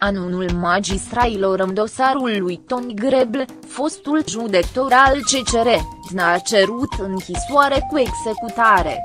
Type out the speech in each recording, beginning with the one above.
anunul magistrailor în dosarul lui Toni Greblă, fostul judecător al CCR, Dna a cerut închisoare cu executare.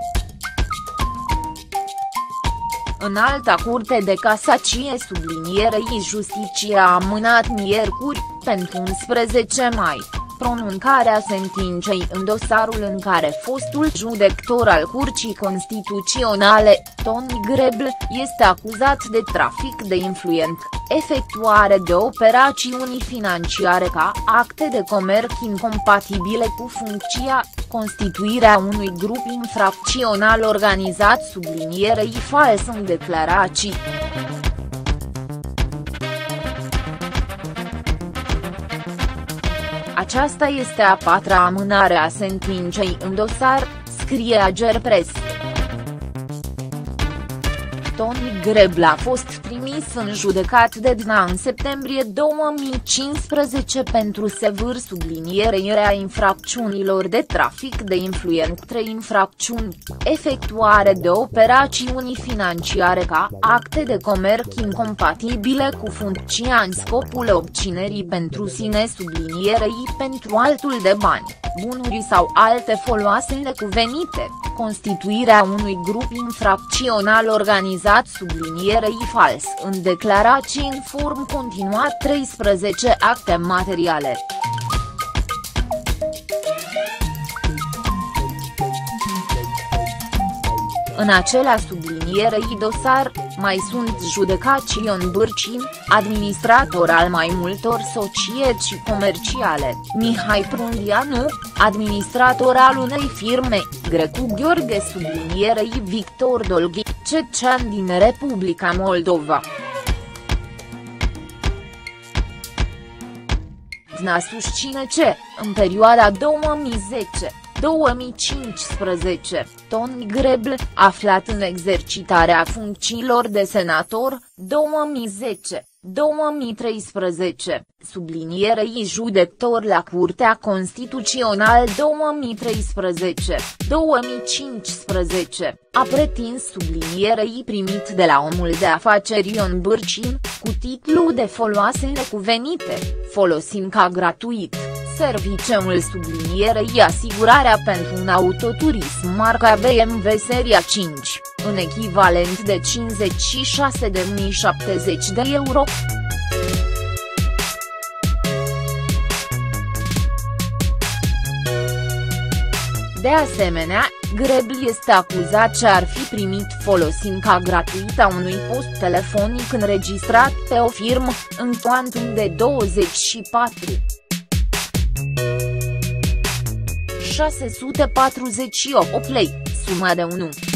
Înalta Curte de Casacie sublinierei Justiție a amânat miercuri, pentru 11 mai, pronuncarea sentinței în dosarul în care fostul judecător al Curții Constituționale, Toni Greblă, este acuzat de trafic de influență, efectuare de operațiuni financiare ca acte de comerț incompatibile cu funcția, constituirea unui grup infracțional organizat sublinierei fals în declarații. Aceasta este a patra amânare a sentinței în dosar, scrie Agerpres. Toni Greblă a fost trimis în judecat de Dna în septembrie 2015 pentru sevâr sublinierea infracțiunilor de trafic de influență, 3 infracțiuni, efectuare de operațiuni financiare ca acte de comerț incompatibile cu funcția în scopul obținerii pentru sine sublinierei pentru altul de bani, bunuri sau alte foloase necuvenite, constituirea unui grup infracțional organizat sublinierei fals în declarații în form continuat 13 acte materiale. În acela sublinierei dosar, mai sunt judecați Ion Bârcin, administrator al mai multor societăți comerciale, Mihai Prundianu, administrator al unei firme, Grecu Gheorghe sublinierei Victor Dolghi, cetățean din Republica Moldova. Dna susține că, în perioada 2010-2015, Toni Greblă, aflat în exercitarea funcțiilor de senator, 2010-2013, sublinierei judecător la Curtea Constituțională 2013-2015, a pretins sublinierei primit de la omul de afaceri Ion Bârcin, cu titlu de foloase necuvenite, folosind ca gratuit serviciul sublinierei asigurarea pentru un autoturism marca BMW seria 5, în echivalent de 56.070 de euro. De asemenea, Greblă este acuzat că ar fi primit folosind ca gratuit a unui post telefonic înregistrat pe o firmă, în cuantum de 24.648 lei, suma de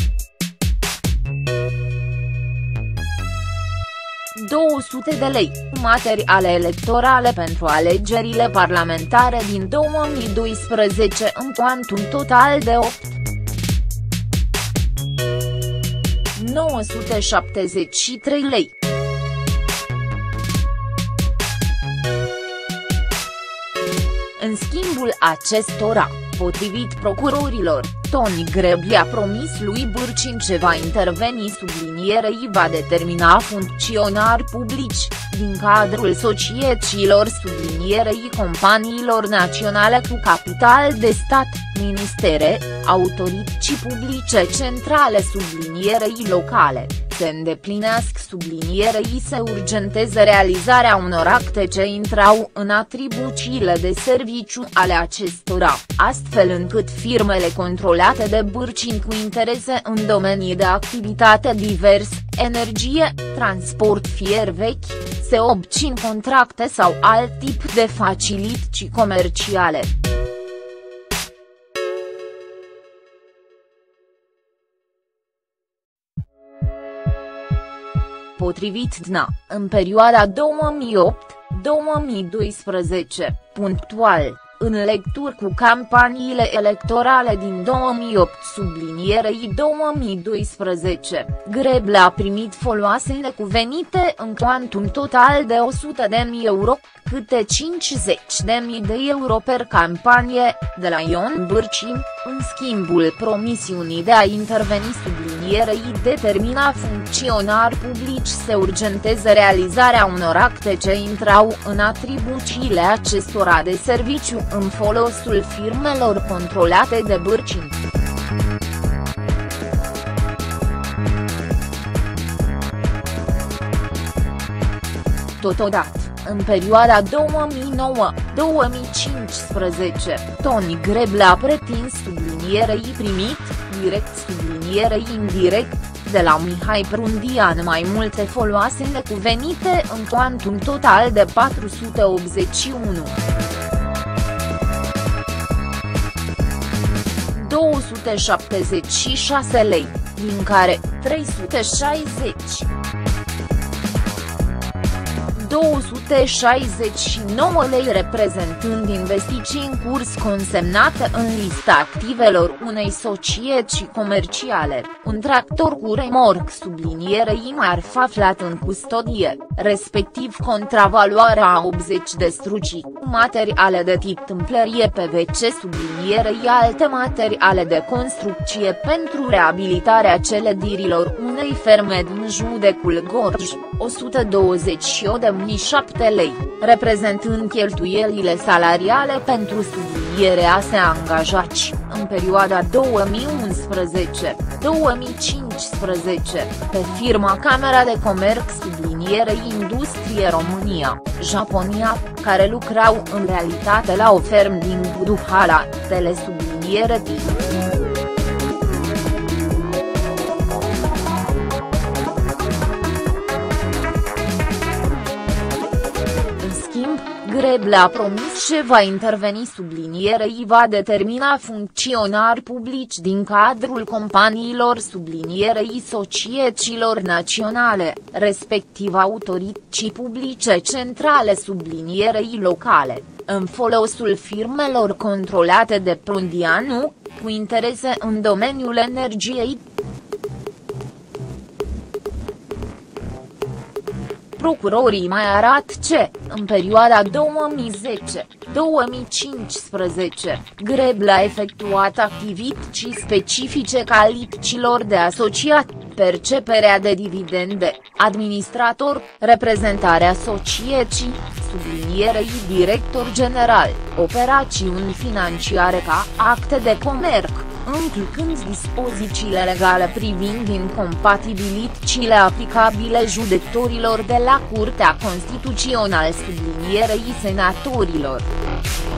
200 de lei, materiale electorale pentru alegerile parlamentare din 2012 în cuantum total de 973 lei. În schimbul acestora, potrivit procurorilor, Toni Greblă a promis lui Bârcin că va interveni sublinierei va determina funcționari publici, din cadrul societăților sublinierei companiilor naționale cu capital de stat, ministere, autorități publice centrale sublinierei locale, se îndeplinească sublinierei se urgenteze realizarea unor acte ce intrau în atribuțiile de serviciu ale acestora, astfel încât firmele controlate de Bârcin cu interese în domenii de activitate divers, energie, transport fier vechi, se obțin contracte sau alt tip de facilități comerciale. Potrivit Dna, în perioada 2008-2012, punctual, în legătură cu campaniile electorale din 2008 sublinierei 2012, Greblă a primit foloase necuvenite în cuantum total de 100.000 euro, câte 50.000 de euro per campanie, de la Ion Bârcin, în schimbul promisiunii de a interveni sublinierei determina funcționari publici să urgenteze realizarea unor acte ce intrau în atribuțiile acestora de serviciu în folosul firmelor controlate de Bârcin. Totodată, în perioada 2009-2015, Toni Greblea a pretins sublinierei primit, direct sublinierei indirect, de la Mihai Prundian mai multe foloase necuvenite în cuantum total de 481. 276 lei, din care 360. 269 lei reprezentând investiții în curs consemnate în lista activelor unei societăți comerciale, un tractor cu remorc sublinierei marfă aflat în custodie, respectiv contravaloarea a 80 de strucii, materiale de tip tâmplărie PVC sublinierei alte materiale de construcție pentru reabilitarea clădirilor unei ferme din județul Gorj, 128.007 lei, reprezentând cheltuielile salariale pentru sublinierea angajați, în perioada 2011-2015, pe firma Camera de Comerț sublinierei Industrie România, Japonia, care lucrau în realitate la o fermă din Buduhala, telesubliniere tip. Greblea a promis că va interveni sublinierei va determina funcționari publici din cadrul companiilor sublinierei societăților naționale, respectiv autorități publice centrale sublinierei locale, în folosul firmelor controlate de Prundianu, cu interese în domeniul energiei. Procurorii mai arată că, în perioada 2010-2015, Greblea a efectuat activități specifice calităților de asociat, perceperea de dividende, administrator, reprezentarea societății, sublinierei director general, operațiuni financiare ca acte de comerț, încluzând dispozițiile legale privind incompatibilitățile aplicabile judecătorilor de la Curtea Constituțională sublinierei senatorilor.